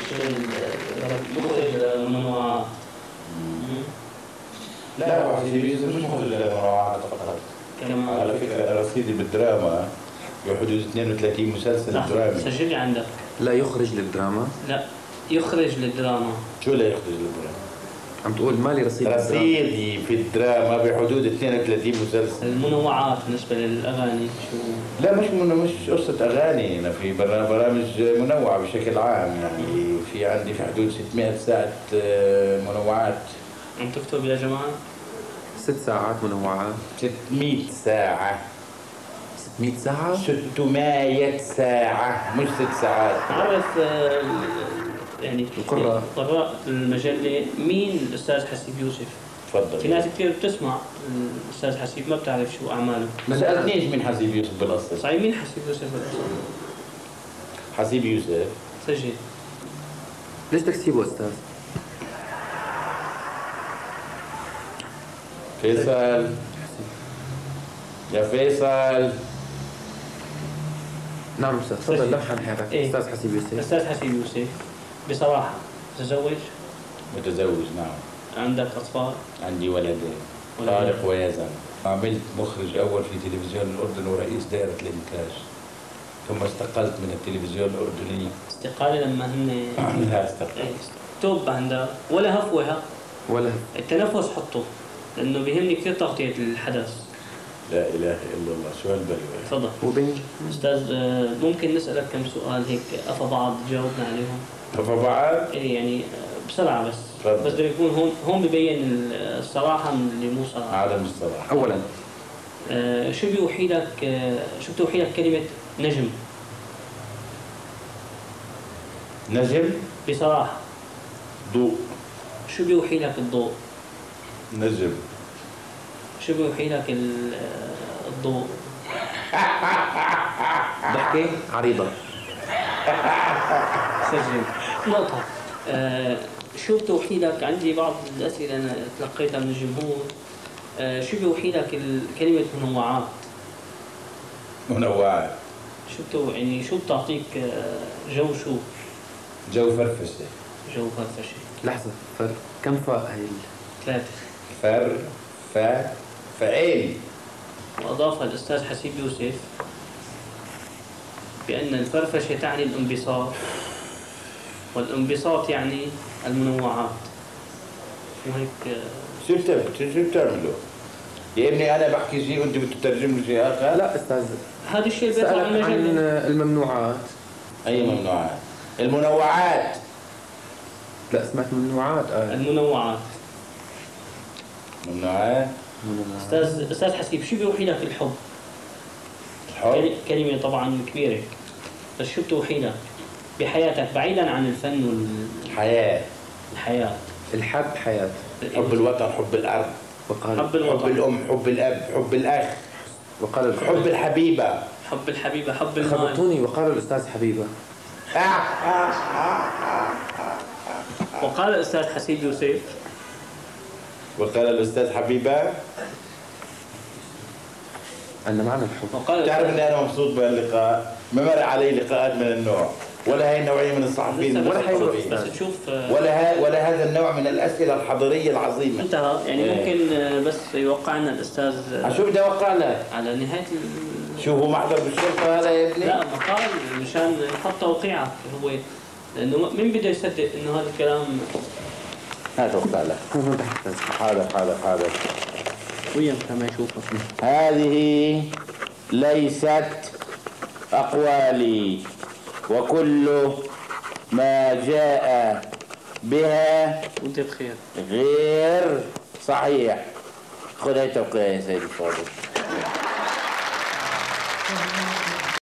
مخرج المنوعات. لا هو حسيب يوسف مش مخرج للمنوعات فقط. على فكرة رصيدي بالدراما بحدود 32 مسلسل درامي. سجل لي عندك. لا يخرج للدراما؟ لا يخرج للدراما. شو لا يخرج للدراما؟ عم تقول مالي رصيدي في الدراما بحدود 32 مسلسل. المنوعات بالنسبة للأغاني شو؟ لا مش قصة أغاني، أنا في برامج منوعة بشكل عام، يعني في عندي في حدود 600 ساعة منوعات. عم تكتب يا جماعة؟ 6 ساعات منوعات. 600 ساعة. 600 ساعة؟ 600 ساعة مش 6 ساعات. عارف يعني قراء المجلة مين الأستاذ حسيب يوسف؟ تفضل. في ناس كثير بتسمع الأستاذ حسيب ما بتعرف شو أعماله. ما سألتنيش مين حسيب يوسف بالأصل. صحيح مين حسيب يوسف بالأصل؟ حسيب يوسف سجل. ليش بدك تسيبه أستاذ؟ فيصل يا فيصل. نعم أستاذ تفضل لمحا حياتك. أستاذ حسيب يوسف. أستاذ حسيب يوسف بصراحة متزوج؟ متزوج نعم. عندك أطفال؟ عندي ولدين طارق ويزن. عملت مخرج أول في تلفزيون الأردن ورئيس دائرة الإنتاج، ثم استقلت من التلفزيون الأردني. استقالة لما هن لا استقلت. توب عندها ولا هفوة ولا التنفس حطه لأنه بيهمني كثير تغطية الحدث. لا إله إلا الله. شو هالبلوة. تفضل. وبين أستاذ ممكن نسألك كم سؤال هيك أفا بعض جاوبنا عليهم؟ أفا بعض؟ إيه يعني بسرعة بس. فضل. بس بده يكون هون ببين الصراحة من اللي مو صراحة. عالم الصراحة. أولا شو بيوحي لك شو بتوحي لك كلمة نجم؟ نجم. بصراحة. ضوء. شو بيوحي لك الضوء؟ نجم. شو بيوحي لك الضوء؟ ضحكة عريضة. سجل نقطة. شو بتوحي لك؟ عندي بعض الأسئلة أنا تلقيتها من الجمهور. شو بيوحي لك كلمة منوعات؟ منوعات. يعني شو بتعطيك جو شو؟ جو فرفشة. جو فرفشة. لحظة كم فاء هي 3. فعيل. وأضاف الأستاذ حسيب يوسف بأن الفرفشة تعني الانبساط، والانبساط يعني المنوعات. وهيك شو بتعملوا؟ يا ابني أنا بحكي شيء وأنت بتترجم لي شيء آخر؟ لا أستاذ هذا الشيء بيطلع سألك عن الممنوعات. أي ممنوعات؟ المنوعات. لا سمعت ممنوعات. المنوعات. ممنوعات. أستاذ حسيب شو بيوحي لك الحب؟ الحب كلمة طبعا كبيرة، بس شو بتوحي لك بحياتك بعيدا عن الفن الحياة. الحب حياة. حب الوطن، حب الأرض، حب الوطن، حب الأم، حب الأب، حب الأخ، وقال حب الحبيبة، حب الحبيبة، حب المال. خبطوني وقال الأستاذ حبيبة. وقال الأستاذ حسيب يوسف. وقال الأستاذ حبيبة أن معنى الحب. تعرف أني أنا مبسوط بهاللقاء، ما مر علي لقاءات من النوع، ولا هي النوعية من الصحفيين، بس تشوف ولا هذا النوع من الأسئلة الحضارية العظيمة. انتهى يعني ممكن بس يوقعنا الأستاذ. شو بدي أوقع لك؟ على نهاية شو هو محضر بالشرطة هذا يا ابني؟ لا مقال مشان يحط توقيعك هو، لأنه مين بده يصدق إنه هذا الكلام. هات أوقع لك. حاضر. ويا كما يشوفك. هذه ليست أقوالي، وكل ما جاء بها وانت بخير غير صحيح. خذ هاي توقيع يا سيدي الفاضل.